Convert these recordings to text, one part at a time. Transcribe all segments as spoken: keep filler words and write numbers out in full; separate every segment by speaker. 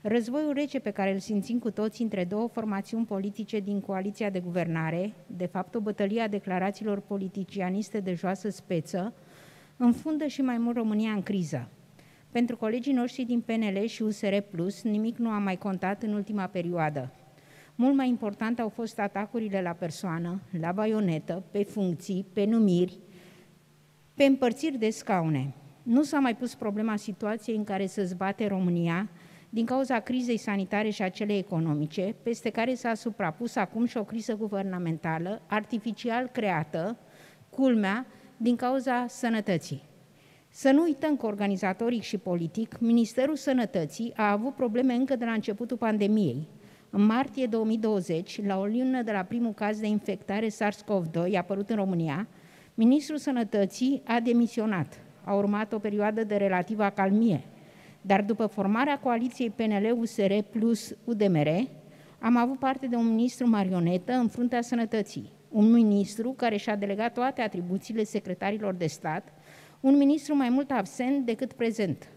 Speaker 1: Războiul rece pe care îl simțim cu toți între două formațiuni politice din coaliția de guvernare, de fapt o bătălie a declarațiilor politicianiste de joasă speță, înfundă și mai mult România în criză. Pentru colegii noștri din P N L și U S R Plus, nimic nu a mai contat în ultima perioadă. Mult mai important au fost atacurile la persoană, la baionetă, pe funcții, pe numiri, pe împărțiri de scaune. Nu s-a mai pus problema situației în care se zbate România din cauza crizei sanitare și a celei economice, peste care s-a suprapus acum și o criză guvernamentală, artificial creată, culmea, din cauza sănătății. Să nu uităm că organizatoric și politic, Ministerul Sănătății a avut probleme încă de la începutul pandemiei. În martie două mii douăzeci, la o lună de la primul caz de infectare SARS-CoV doi apărut în România, Ministrul Sănătății a demisionat. A urmat o perioadă de relativă acalmie, dar după formarea coaliției P N L U S R plus U D M R, am avut parte de un ministru marionetă în fruntea sănătății, un ministru care și-a delegat toate atribuțiile secretarilor de stat, un ministru mai mult absent decât prezent.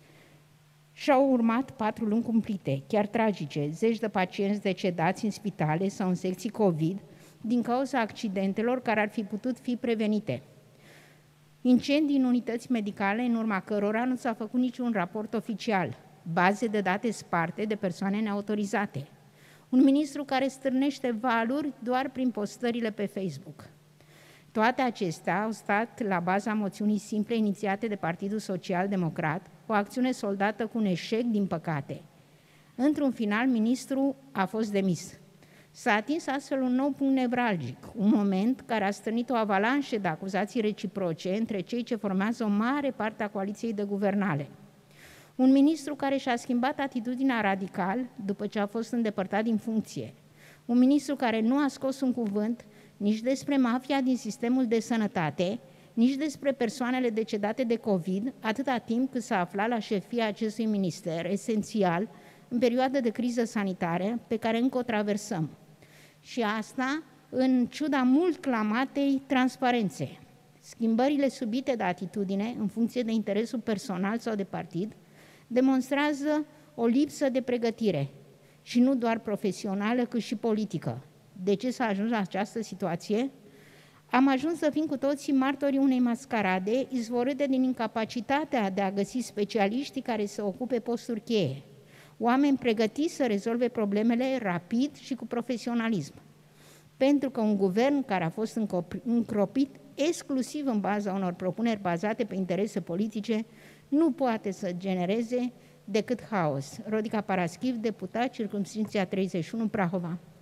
Speaker 1: Și-au urmat patru luni cumplite, chiar tragice, zeci de pacienți decedați în spitale sau în secții COVID din cauza accidentelor care ar fi putut fi prevenite. Incendii în unități medicale în urma cărora nu s-a făcut niciun raport oficial, baze de date sparte de persoane neautorizate. Un ministru care stârnește valuri doar prin postările pe Facebook. Toate acestea au stat la baza moțiunii simple inițiate de Partidul Social Democrat, o acțiune soldată cu un eșec, din păcate. Într-un final, ministrul a fost demis. S-a atins astfel un nou punct nevralgic, un moment care a stârnit o avalanșă de acuzații reciproce între cei ce formează o mare parte a coaliției de guvernare. Un ministru care și-a schimbat atitudinea radical după ce a fost îndepărtat din funcție. Un ministru care nu a scos un cuvânt nici despre mafia din sistemul de sănătate, nici despre persoanele decedate de COVID, atâta timp cât s-a aflat la șefia acestui minister, esențial, în perioada de criză sanitară pe care încă o traversăm. Și asta în ciuda mult clamatei transparențe. Schimbările subite de atitudine, în funcție de interesul personal sau de partid, demonstrează o lipsă de pregătire și nu doar profesională, cât și politică. De ce s-a ajuns la această situație? Am ajuns să fim cu toții martorii unei mascarade izvorâte din incapacitatea de a găsi specialiștii care să ocupe posturi cheie, oameni pregătiți să rezolve problemele rapid și cu profesionalism. Pentru că un guvern care a fost încropit exclusiv în baza unor propuneri bazate pe interese politice nu poate să genereze decât haos. Rodica Paraschiv, deputat, circumscripția treizeci și unu, Prahova.